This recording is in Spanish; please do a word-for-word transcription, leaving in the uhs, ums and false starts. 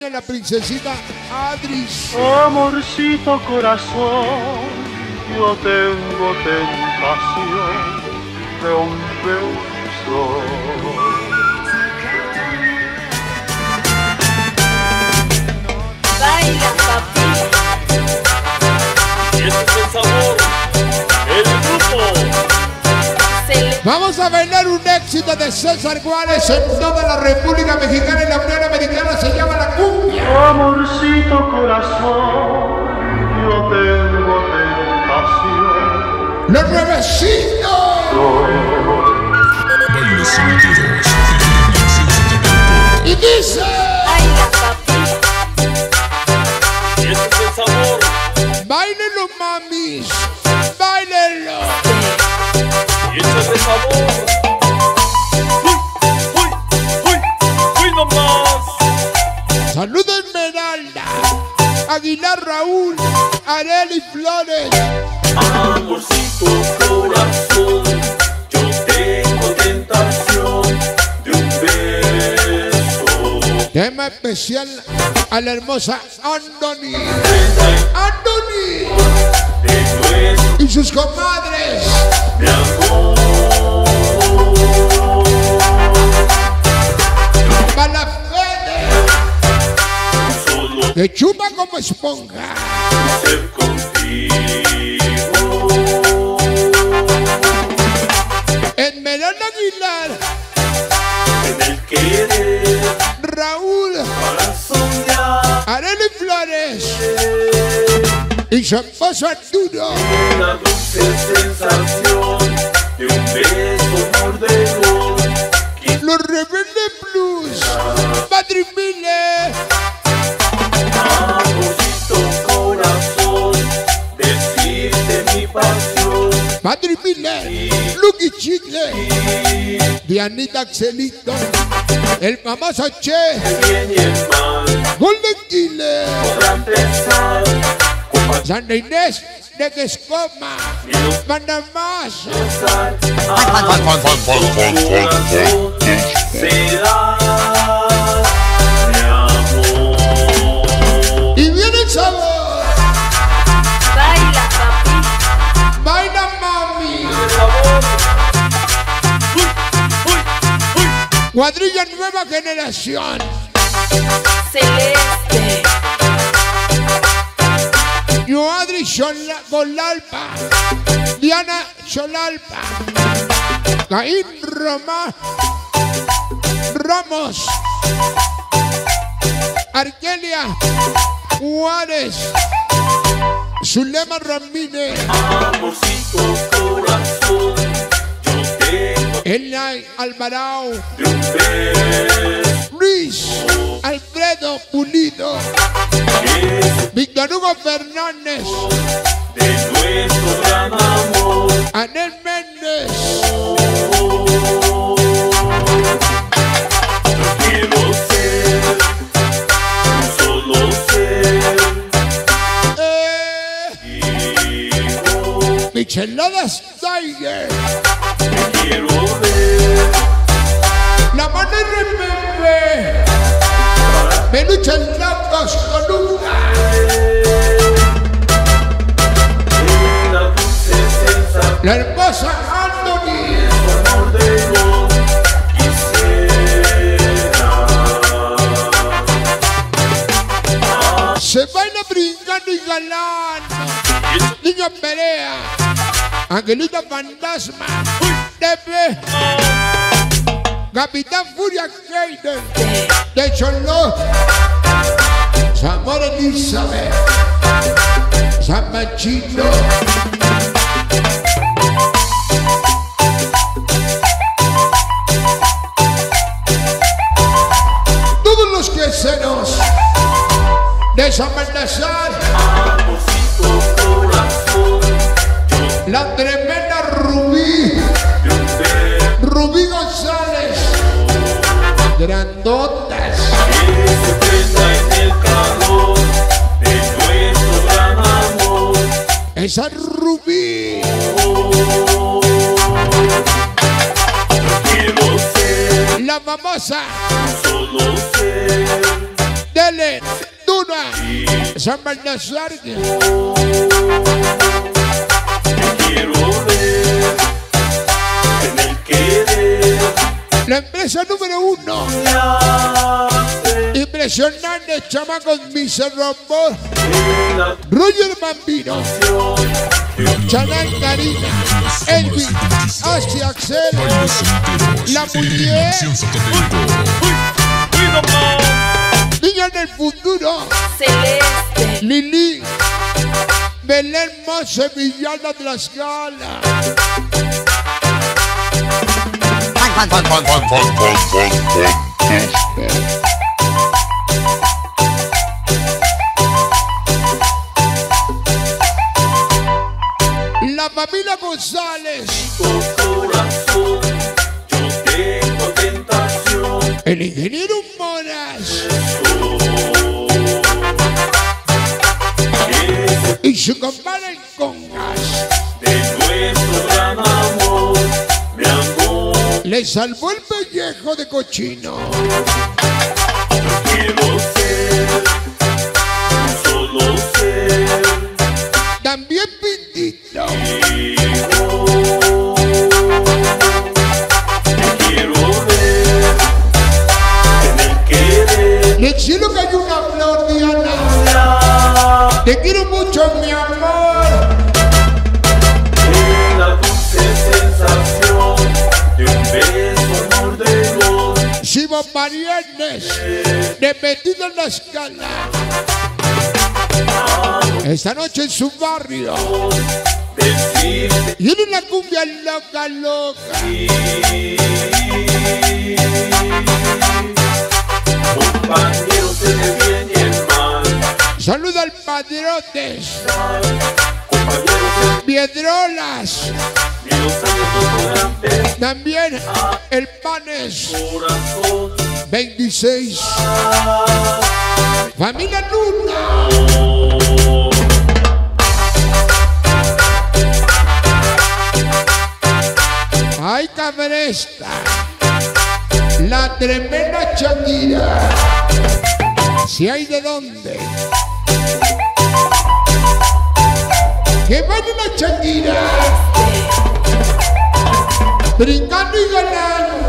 de la princesita Adris. Amorcito corazón, yo tengo tentación de un beso. Baila, papi. Y este es el sabor, el grupo. Vamos a bailar un éxito de César Juárez en toda la República Mexicana y la Unión Americana. Se llama la cumbia. Amorcito corazón, yo tengo tentación. Los nuevecitos. Baile sin dedos. Y dice. Baila, papi. Y este es el sabor. Báilenlo, mamis. Báilenlo. Y este es el sabor. Uy, uy, uy, uy nomás. Saludos Esmeralda, Aguilar Raúl, Arely Flores. Amorcito corazón, yo tengo tentación de un beso. Tema especial a la hermosa Andoni. Andoni y sus comadres. Mi amor, Balafede, solo que chupa como esponja. ser contigo. Esmeralda Aguilar, En el querer Raúl, para soñar Arely Flores y su esposo Arturo. una dulce sensación de un beso mordedor. Los Rebelde Blues, Patrick Miller, Amorcito corazón, decirte mi pasión. Patrick Miller, Lucky Chicle, Dianita Axelito, el famoso Che, El bien y el mal Golden Killer, podrán pensar Santa Inés de Quescoma, y los Panamá, pensar. Corazón será mi amor. y viene el sabor. Baila, papi. Baila mami, El sabor. Uy, uy, uy. cuadrilla nueva generación. Celeste. Yo Adri Xola- Golalpa, Diana Xolalpa, Caín Roma, Ramos, Argelia Juárez, Zulema Ramírez, Amorcito corazón, yo tengo Elay Alvarado, de un beso Luis Alfredo Pulido, es Víctor Hugo Fernández, de nuestro gran amor. Anel Méndez, Yo quiero ser, solo ser eh, hijo. Micheladas Tiger, Te quiero ver, La Mano R P P, Peluches Locos Columna, la dulce sensación la hermosa Anthony, mordedor quisiera. se baila brincando y galán, Niño Perea, Angelita Fantasma, Tepe, Capitán Furia Keider, de Choló, Zamor Elizabeth, San Machito, todos los queseros de San Baltasar, Amorcito corazón, yo la tremenda Rubí, de un beso Rubí González, grandotas, que se prenda en el calor de nuestro gran amor. esa Rubí, Quiero ser, la famosa solo ser Dele, Luna, San Baltasar. Te quiero ver en el querer. La empresa número uno. Impresionante, chamacos, Mister Rombor, Roger Bambino, Chanel Karina, Elvin, Asia Axel, La Muñeca, Niña del Futuro, Celeste, Lili, Belén Mose, Villana Tlaxcala. Fan, fan, fan, fan, fan, fan, fan. La familia González, Corazón, yo tengo tentación. el ingeniero Moras y su compadre el Congas. De nuestro gran amor, mi amor. Le salvó el pellejo de cochino. Quiero ser, solo ser. También Pindito. Te quiero ver en el querer. En el cielo cayó una flor, Diana. Te quiero mucho, mi amor. En la dulce sensación de un beso mordedor. Simón Marienes, de metido en la escala. Esta noche en su barrio. Decirte Y en una cumbia loca, loca. compañeros en el bien y el mal. Saluda al Padrotes, Compañeros Piedrolas, en los años no podrán ver. también el Panes Corazón, veintiséis. Familia Luna. Ay, cabresta, la tremenda Shakira. Si hay de dónde. Que vaya una Shakira. Brincando y ganando.